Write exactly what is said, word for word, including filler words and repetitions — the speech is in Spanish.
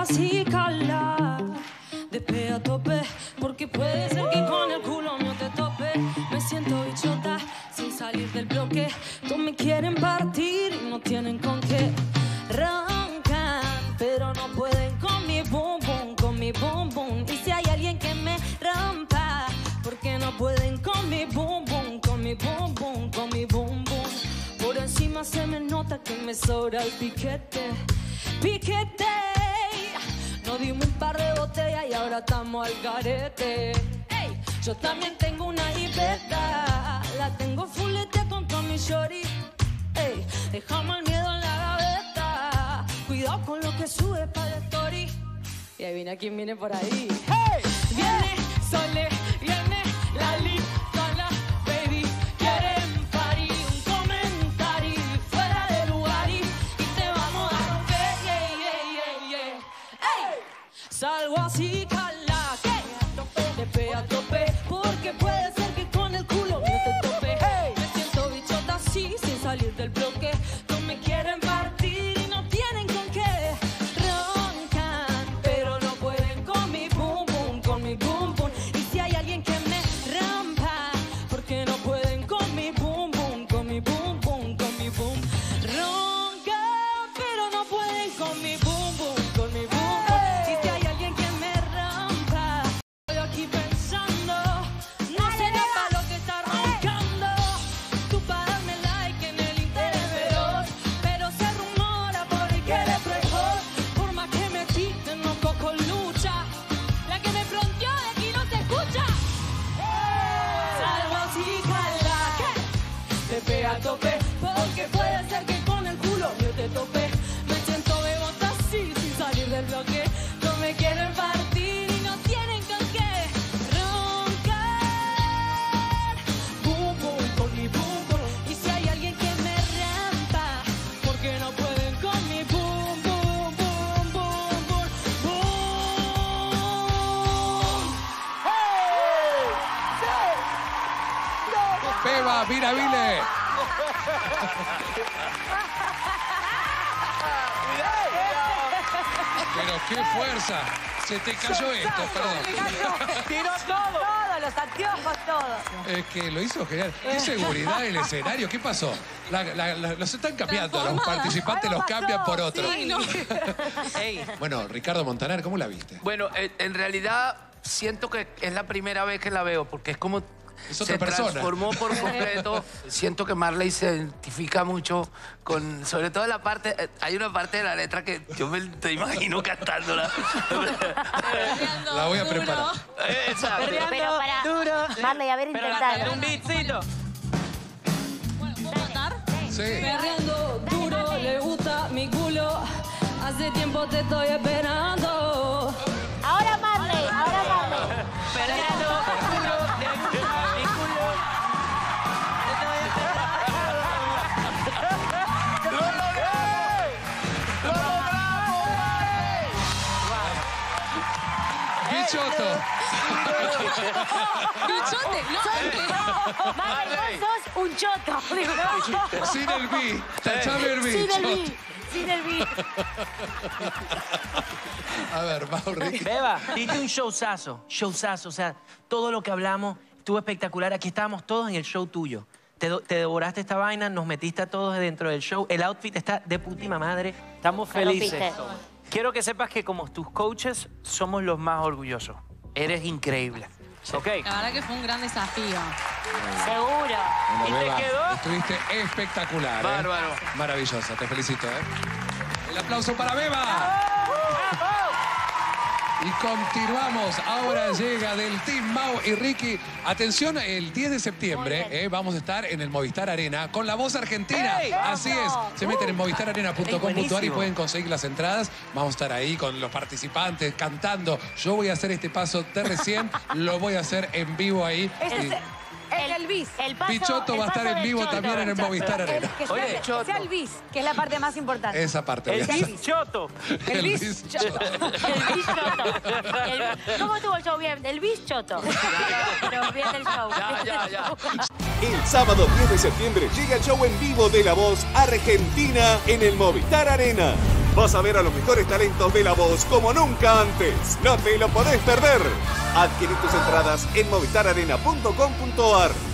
así, cala. Despega a tope, porque puede ser que con el culo mío te tope. Me siento bichota, sin salir del bloque. Todos me quieren partir y no tienen con qué. Roncan, pero no pueden con mi boom boom, con mi boom boom. Y si hay alguien que me rompa, porque no pueden con mi boom boom, con mi boom boom, con mi boom boom. Por encima se me nota que me sobra el piquete, piquete. Nos dimos un par de botellas y ahora estamos al garete. Ey, yo también tengo una jipeta, la tengo fulete con todo mi shorty. Ey, dejamos el miedo en la gaveta, cuidado con lo que sube para la story. Y ahí viene quien viene por ahí. Hey, viene Sole, viene Lali, con la baby. Quieren parir, un comentario fuera de lugar y, y te vamos a romper. Yeah, yeah, yeah, yeah. Hey, salgo así, cala, que a tope, te pega a tope, porque puede ser que con el culo no te tope. Hey, me siento bichota así, sin salir del bloque. No me quieren partir y no tienen con qué. Roncan, pero no pueden con mi boom boom, con mi boom boom. Y si hay alguien que me rampa, porque no pueden con mi boom boom, con mi boom boom, con mi boom. Roncan, pero no pueden con mi boom boom, con mi boom boom. Y si hay alguien que me rampa, estoy aquí pensando, no será para lo que está roncando. Tú para darme like en el interés veloz, pero se rumora por ahí que eres mejor. Por más que me quiten, no cojo lucha. La que me fronteó de aquí no se escucha. Salgo así, cala, que te pega a tope, porque puede ser que con el culo yo te tope. Me siento bebota así, sin salir del bloque. No me quieren partir y no tienen con qué. Roncar, boom boom, con mi boom boom. Y si hay alguien que me rampa, porque no pueden con mi boom boom, boom boom, boom boom. Beba, Miravile. Pero qué fuerza. Se te cayó esto, perdón. Tiró todo. Todo, los anteojos, todo. Es que lo hizo genial. ¿Qué seguridad en el escenario? ¿Qué pasó? La- la- la- los están cambiando, los participantes los cambian por otros. Sí, no. Ey, Bueno, Ricardo Montaner, ¿cómo la viste? bueno, eh, en realidad siento que es la primera vez que la veo porque es como Es otra se persona. transformó por completo. Siento que Marley se identifica mucho con, sobre todo la parte, eh, hay una parte de la letra que yo me te imagino cantándola. La voy a preparar. Eh, Exacto. Pero para... Duro. Marley, a ver, intentalo. Un beatcito. ¿Puedo cantar? Sí. Perreando duro, le gusta mi culo. Hace tiempo te estoy esperando. Ahora Marley, ahora Marley. Perreando duro, le gusta mi culo. Bichoto. Bichote, no. Marley, vos sos un choto. Sin el bi. Tachame el bi. Sin el Choto. beat, sin el beat. A ver, vamos, Ricky. Beba, diste un showzazo, showzazo. O sea, todo lo que hablamos estuvo espectacular. Aquí estábamos todos en el show tuyo. Te, do- te devoraste esta vaina, nos metiste a todos dentro del show. El outfit está de putísima madre. Estamos La felices. rompiste. Quiero que sepas que como tus coaches somos los más orgullosos. Eres increíble. ¿Ok? La verdad que fue un gran desafío. Seguro. Bueno, ¿Y te Beba, quedó? estuviste espectacular. ¿eh? Bárbaro. Maravillosa, te felicito. ¿eh? El aplauso para Beba. Y continuamos. Ahora llega del Team Mau y Ricky. Atención, el diez de septiembre eh, vamos a estar en el Movistar Arena con la voz argentina. ¡Ey! Así es. Se meten en movistar arena punto com punto ar y buenísimo. pueden conseguir las entradas. Vamos a estar ahí con los participantes cantando. Yo voy a hacer este paso de recién. Lo voy a hacer en vivo ahí. Ese Y- es el, el bis. El paso, Pichoto el va a estar paso en del vivo choto. también en el Movistar Arena. Que sea, Oye, que choto. sea el bis, que es la parte más importante. Esa parte. El voy a hacer. bis choto. El bis bis choto. El bis choto. El- ¿Cómo estuvo el show? Bien. El bis choto. Pero bien el show. Ya, ya, ya. El sábado diez de septiembre llega el show en vivo de La Voz Argentina en el Movistar Arena. Vas a ver a los mejores talentos de La Voz como nunca antes. No te lo podés perder. Adquirí tus entradas en movistar arena punto com punto ar.